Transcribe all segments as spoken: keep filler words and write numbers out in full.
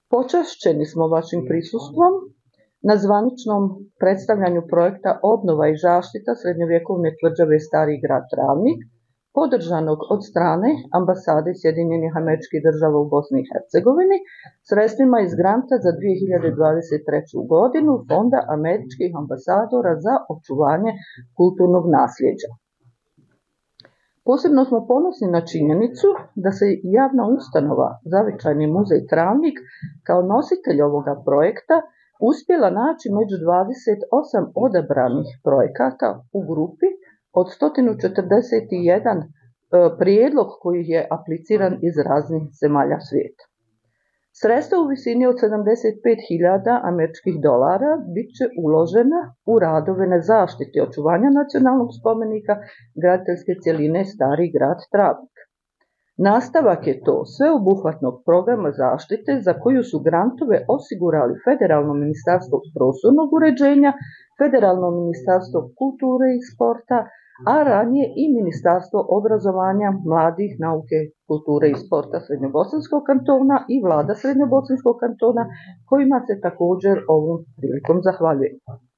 Počašćeni smo vašim prisustvom na zvaničnom predstavljanju projekta Obnova i zaštita srednjovjekovne tvrđave Stari grad Travnik, podržanog od strane Ambasade Sjedinjenih Američkih Država u Bosni i Hercegovini, sredstvima iz granta za dvije hiljade dvadeset treću. godinu Fonda američkih ambasadora za očuvanje kulturnog nasljeđa. Posebno smo ponosni na činjenicu da se javna ustanova Zavičajni muzej Travnik kao nositelj ovoga projekta uspjela naći među dvadeset osam odabranih projekata u grupi od sto četrdeset jedan prijedlog koji je apliciran iz raznih zemalja svijeta. Sredstva u visini od sedamdeset pet hiljada američkih dolara bit će uložena u radove na zaštiti očuvanja nacionalnog spomenika graditeljske cjeline Stari grad Travnik. Nastavak je to sveobuhvatnog programa zaštite za koju su grantove osigurali Federalno ministarstvo prostornog uređenja, Federalno ministarstvo kulture i sporta, a ranije i Ministarstvo obrazovanja, mladih, nauke, kulture i sporta Srednjobosanskog kantona i vlada Srednjobosanskog kantona, kojima se također ovom prilikom zahvaljujem.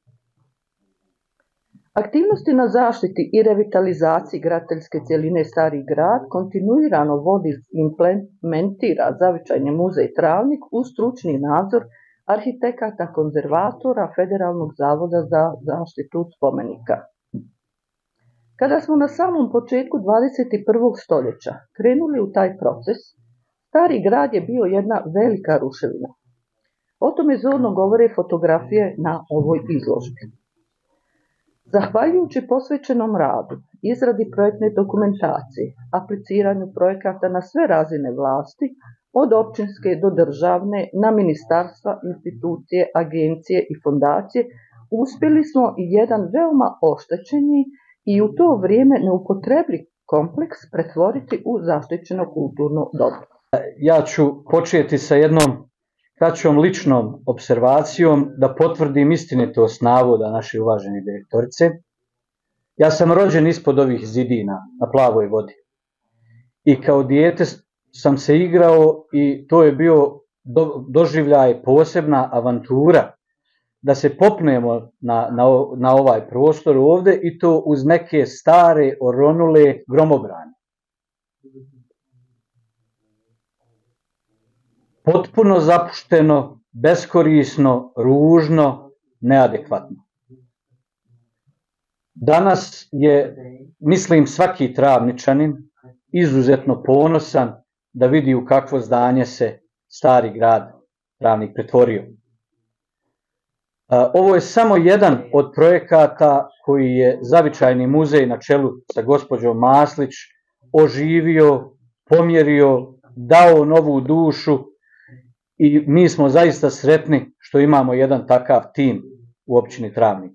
Aktivnosti na zaštiti i revitalizaciji graditeljske cjeline Stari grad kontinuirano vodi i implementira Zavičajni muzej Travnik uz stručni nadzor arhitekata, konzervatora Federalnog zavoda za zaštitu spomenika. Kada smo na samom početku dvadeset prvog stoljeća krenuli u taj proces, Stari grad je bio jedna velika ruševina. O tome zorno govore fotografije na ovoj izložbi. Zahvaljujući posvećenom radu, izradi projektne dokumentacije, apliciranju projekata na sve razine vlasti, od općinske do državne, na ministarstva, institucije, agencije i fondacije, uspjeli smo i jedan veoma oštećeni i u to vrijeme neupotrebljiv kompleks pretvoriti u zaštićeno kulturno dobro. Ja ću početi sa jednom kraćom ličnom observacijom da potvrdim istinitost navoda naše uvažene direktorice. Ja sam rođen ispod ovih zidina na Plavoj vodi i kao dijete sam se igrao i to je bio do, doživljaj, posebna avantura da se popnemo na, na, na ovaj prostor ovdje i to uz neke stare, oronule gromobrane. Potpuno zapušteno, beskorisno, ružno, neadekvatno. Danas je, mislim, svaki Travničanin izuzetno ponosan da vidi u kakvo zdanje se Stari grad Travnik pretvorio. Ovo je samo jedan od projekata koji je Zavičajni muzej na čelu sa gospođom Maslić oživio, pomjerio, dao novu dušu i mi smo zaista sretni što imamo jedan takav tim u općini Travnik.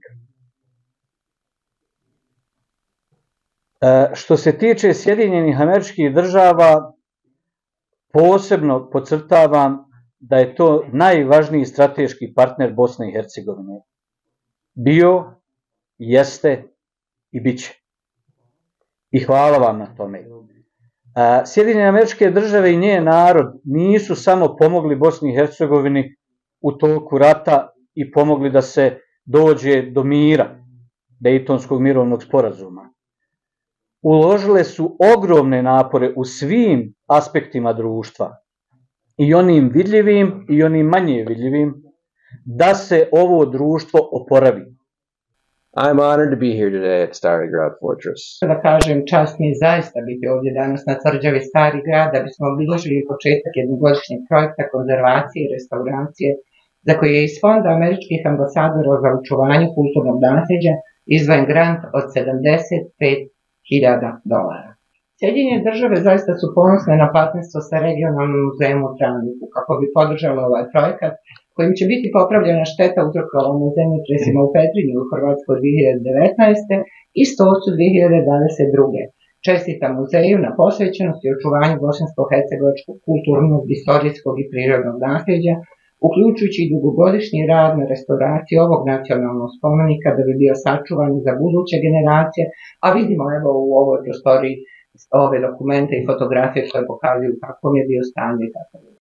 Što se tiče Sjedinjenih Američkih Država, posebno podcrtavam da je to najvažniji strateški partner Bosne i Hercegovine. Bio, jeste i bit će. I hvala vam na tome. Sjedinjene Američke Države i njen narod nisu samo pomogli Bosni i Hercegovini u toku rata i pomogli da se dođe do mira, Dejtonskog mirovnog sporazuma. Uložile su ogromne napore u svim aspektima društva, i onim vidljivim i onim manje vidljivim, da se ovo društvo oporavi. I'm honored to be here today at Stari Grad Fortress. Da kažem, čast mi je zaista biti ovdje danas na tvrđavi Stari grad da bismo obilježili početak jednogodišnjeg projekta konzervacije i restauracije za koji je iz Fonda američkih ambasadora za očuvanje kulturnog nasljeđa izdvojen grant od sedamdeset pet hiljada dolara. Sjedinjene države zaista su ponosne na partnerstvo sa regionalnim muzejom u Travniku kako bi podržalo ovaj projekat kojim će biti popravljena šteta uzrokovana zemljotresima u Petrinji u Hrvatskoj dvije hiljade devetnaeste. i Stocu dvije hiljade dvadeset druge. Čestitam muzeju na posvećenosti i očuvanju bosansko-hercegovačkog kulturnog, istorijskog i prirodnog nasljeđa, uključujući i dugogodišnji rad na restauraciji ovog nacionalnog spomenika da bi bio sačuvan za buduće generacije, a vidimo evo u ovoj prostoriji ove dokumente i fotografije koje pokazuju kakvom je bio stanje i kako je